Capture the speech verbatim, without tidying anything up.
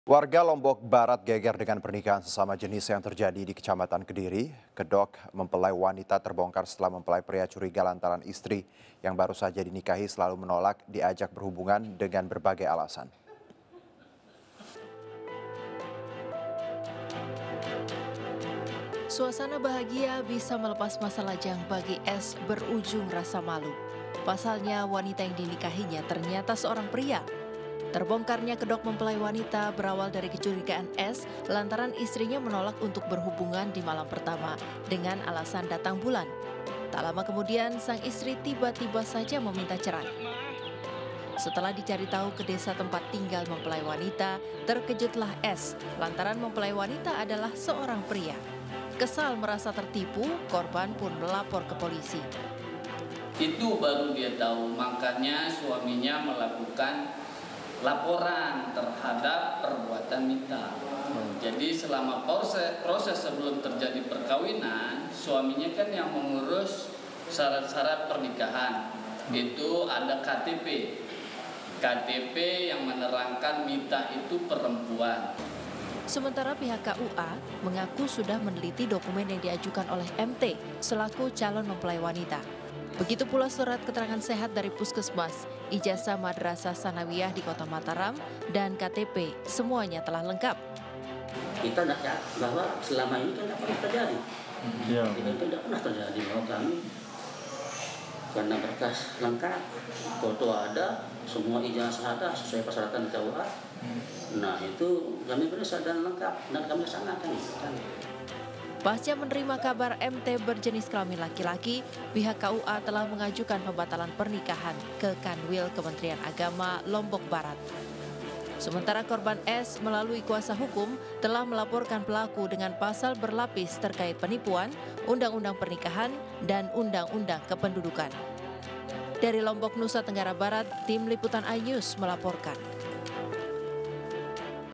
Warga Lombok Barat geger dengan pernikahan sesama jenis yang terjadi di Kecamatan Kediri. Kedok mempelai wanita terbongkar setelah mempelai pria curiga lantaran istri yang baru saja dinikahi selalu menolak diajak berhubungan dengan berbagai alasan. Suasana bahagia bisa melepas masa lajang bagi S berujung rasa malu. Pasalnya wanita yang dinikahinya ternyata seorang pria. Terbongkarnya kedok mempelai wanita berawal dari kecurigaan S lantaran istrinya menolak untuk berhubungan di malam pertama dengan alasan datang bulan. Tak lama kemudian sang istri tiba-tiba saja meminta cerai. Setelah dicari tahu ke desa tempat tinggal mempelai wanita, terkejutlah S lantaran mempelai wanita adalah seorang pria. Kesal merasa tertipu, korban pun melapor ke polisi. Itu baru dia tahu, makanya suaminya melakukan laporan terhadap perbuatan Mita. Jadi selama proses, proses sebelum terjadi perkawinan, suaminya kan yang mengurus syarat-syarat pernikahan. Itu ada K T P. K T P yang menerangkan Mita itu perempuan. Sementara pihak K U A mengaku sudah meneliti dokumen yang diajukan oleh M T selaku calon mempelai wanita. Begitu pula surat keterangan sehat dari Puskesmas, ijazah Madrasah Sanawiyah di Kota Mataram, dan K T P, semuanya telah lengkap. Kita tidak ya, bahwa selama ini kan tidak pernah terjadi. Ya. Kita tidak pernah terjadi bahwa kami karena berkas lengkap, foto ada, semua ijazah ada sesuai persyaratan K U A. Nah itu kami berusaha dan lengkap dan kami laksanakan. Pasca menerima kabar M T berjenis kelamin laki-laki, pihak K U A telah mengajukan pembatalan pernikahan ke Kanwil Kementerian Agama Lombok Barat. Sementara korban S melalui kuasa hukum telah melaporkan pelaku dengan pasal berlapis terkait penipuan, Undang-Undang Pernikahan, dan Undang-Undang Kependudukan. Dari Lombok, Nusa Tenggara Barat, Tim Liputan iNews melaporkan.